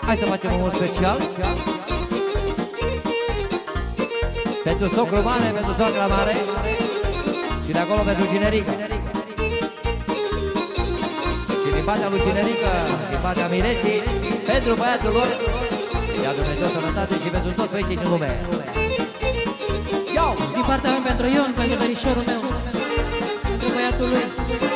Hai să facem un mult special pentru socrul mare, pentru socra mare și de acolo pentru Cinerică. Și din partea lui Cinerică, din partea Mireții, pentru băiatul lor, ia Dumnezeu sănătate și pentru toți băieții din lume. Iau! Din partea mea pentru Ion, pentru verișorul meu, pentru băiatul lui.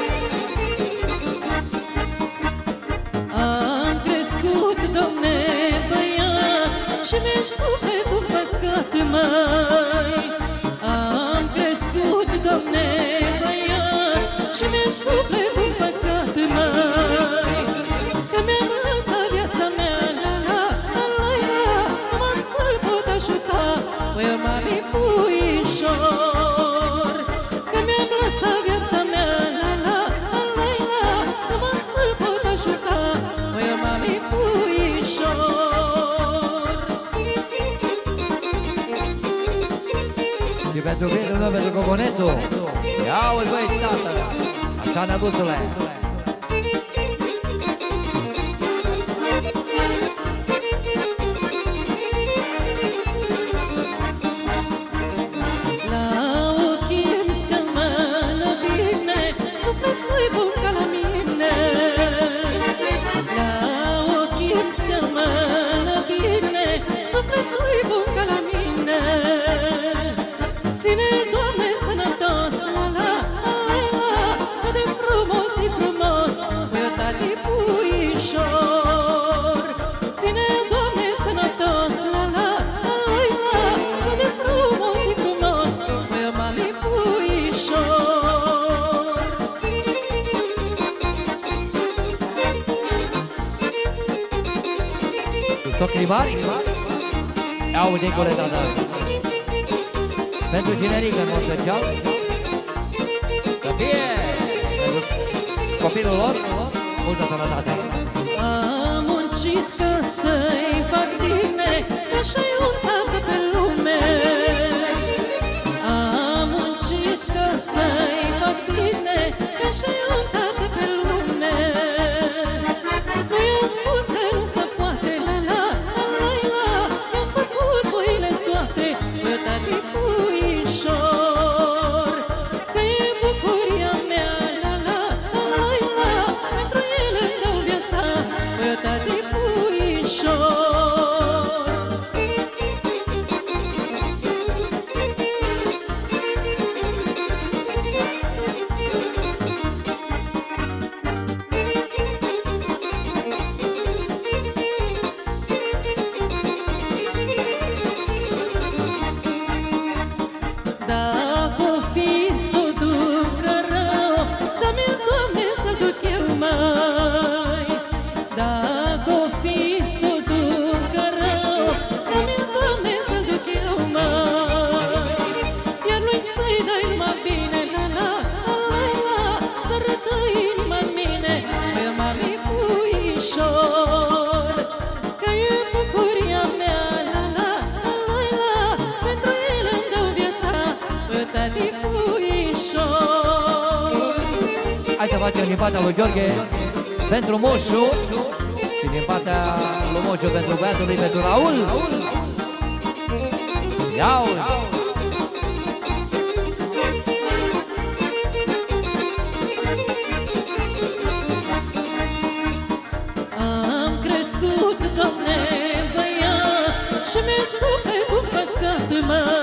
Am crescut, Doamne, băiat, și mi-e sufletul păcat, mai. Am crescut, Doamne, băiat, și mi-e sufletul păcat, mai. Că mi-am lăsat viața mea, la la la la la, numai să-l pot ajuta, băi, mami, puișor. Că mi-am lăsat viața mea, la la la la la, numai să-l pot ajuta, băi, mami, puișor. Și pentru prietenul meu, pentru Coconețul. Ia uite, băi, tată, așa nebuțule. Sufletul-i bun ca la mine. Ține, Doamne, sănătos, la la la la, cât de frumos e frumos, băi, tati puișor. Ține, Doamne, sănătos, la la la la, cât de frumos e frumos, băi, mami, puișor. Socrii mari? Ia uite-i coleta ta. Pentru Cinerică, în mod special. Să fie pentru copilul lor multă sănătate. Am muncit ca să-i fac bine, așa-i un tată pe lume. Am muncit ca să-i fac bine, așa-i un tată pe lume. Nu i-am spus că nu se poate, la la la la, i-am făcut voile toate, bă, tati puișor. Că e bucuria mea, la la la la, pentru el îmi dau viața, bă, tati puișor. Dacă o fi s-o ducă rău, dă-mi-l, Doamne, să-l duc eu, mai. Dacă o fi s-o ducă rău, dă-mi-l, Doamne, să-l duc eu, mai. Iar lui să-i dai numai bine, la la la la, să arătă inima în mine, băi, mami, puișor. Că e bucuria mea, la la la la, pentru el îmi dau viața, bă, tati puișor. Hai să facem din partea lui Gheorghe pentru Moșu și din partea lui Moșu pentru băiatul lui, pentru Raul. Ia uite! Am crescut, Doamne, băiat, și mi-e sufletul păcat, mă.